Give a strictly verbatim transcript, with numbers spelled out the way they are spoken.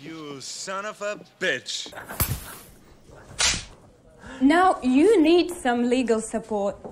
You son of a bitch. Now you need some legal support.